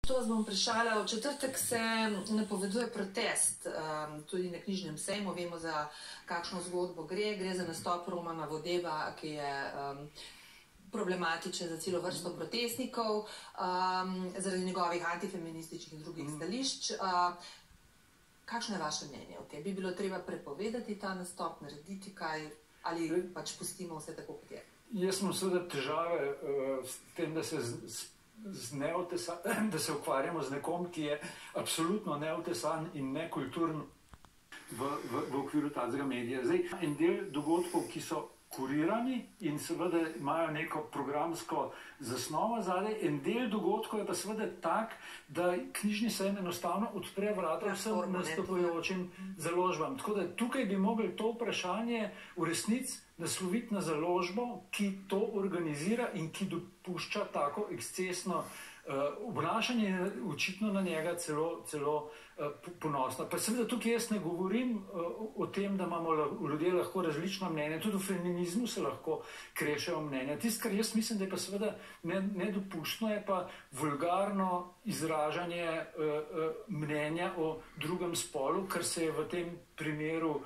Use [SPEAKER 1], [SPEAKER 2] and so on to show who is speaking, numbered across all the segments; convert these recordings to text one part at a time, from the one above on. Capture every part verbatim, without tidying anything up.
[SPEAKER 1] To vas bom vprašala. V četrtek se napoveduje protest, um, tudi na knjižnem sejmu. Vemo, za kakšno zgodbo gre. Gre za nastop Romana Vodeba, ki je um, problematičen za celo vrsto protestnikov, um, zaradi njegovih antifeminističnih in drugih stališč. Uh, kakšno je vaše mnenje o tem? Bi bilo treba prepovedati ta nastop, narediti kaj, ali pač pustimo vse tako, kot je?
[SPEAKER 2] Jaz imam seveda težave uh, s tem, da se z, z da se ukvarjamo z nekom, ki je absolutno neotesan in nekulturen v, v, v okviru tazga medija. Zdaj, en del dogodkov, ki so kurirani in seveda imajo neko programsko zasnovo zadaj, en del dogodkov je pa seveda tak, da knjižni sejem enostavno odpre vrata vsem nastopujočim založbam. Tako da tukaj bi mogli to vprašanje v resnici nasloviti na založbo, ki to organizira in ki dopušča tako ekscesno uh, obnašanje, očitno na njega celo, celo uh, ponosno. Pa seveda tukaj jaz ne govorim uh, o tem, da imamo ljudje lahko različna mnenja, tudi v feminizmu se lahko krešejo mnenja. Tisto, kar jaz mislim, da je pa seveda nedopustno, je pa vulgarno izražanje uh, uh, mnenja o drugem spolu, kar se je v tem primeru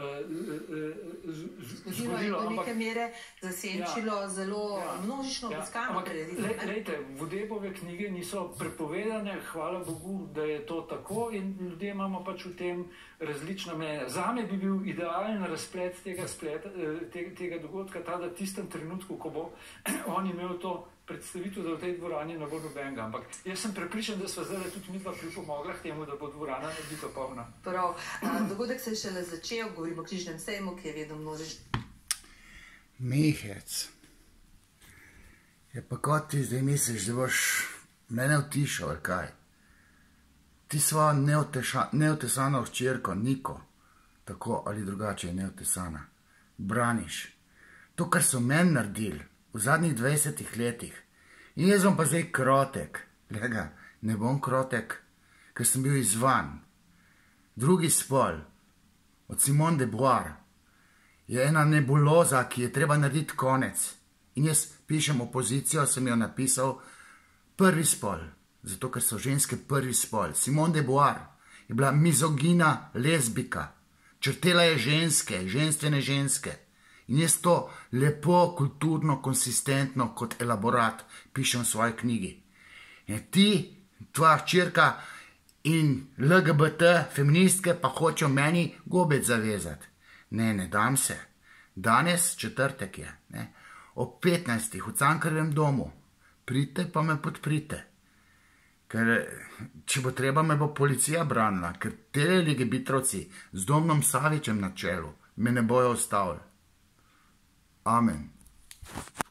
[SPEAKER 1] zgodilo, do neke mere zasenčilo ja, zelo ja, množično obiskano
[SPEAKER 2] ja, prireditev. Lejte, Vodebove knjige niso prepovedane, hvala Bogu, da je to tako in ljudje imamo pač v tem različna mnenja. Zame bi bil idealen razplet tega, spleta, tega, tega dogodka ta, da tistem trenutku, ko bo on imel to predstavitev, da v tej dvorani ne bo nobenega. Ampak jaz sem prepričan, da sva zdaj tudi midva pripomogla k temu, da bo dvorana nabito polna.
[SPEAKER 1] Prav. Dogodek se je šele začel, govorimo o knjižnem sejmu, ki je vedno množično.
[SPEAKER 3] Mihec. Je pa kot ti zdaj misliš, da boš mene utišal, ali kaj? Ti svojo neotesano hčerko, Niko, tako ali drugače je neotesana, braniš. To, kar so meni naredili v zadnjih dvajsetih letih. In jaz bom pa zdaj krotek. Lega, ne bom krotek, ker sem bil izvan. Drugi spol, od Simone de Beauvoir, je ena nebuloza, ki je treba narediti konec. In jaz pišem opozicijo, sem jo napisal prvi spol, zato ker so ženske prvi spol. Simone de Beauvoir je bila mizogina lezbika. Črtela je ženske, ženstvene ženske. In jaz to lepo, kulturno, konsistentno kot elaborat pišem v svoji knjigi. In ti, tvoja hčerka in L G B T feministke pa hočejo meni gobec zavezati. Ne, ne dam se. Danes, četrtek je, ne, ob petnajstih v Cankarjevem domu. Pridite pa me podprite. Ker, če bo treba, me bo policija branila, ker te legebitrovci z Domnom Savičem na čelu me ne bojo ostavili. Amen.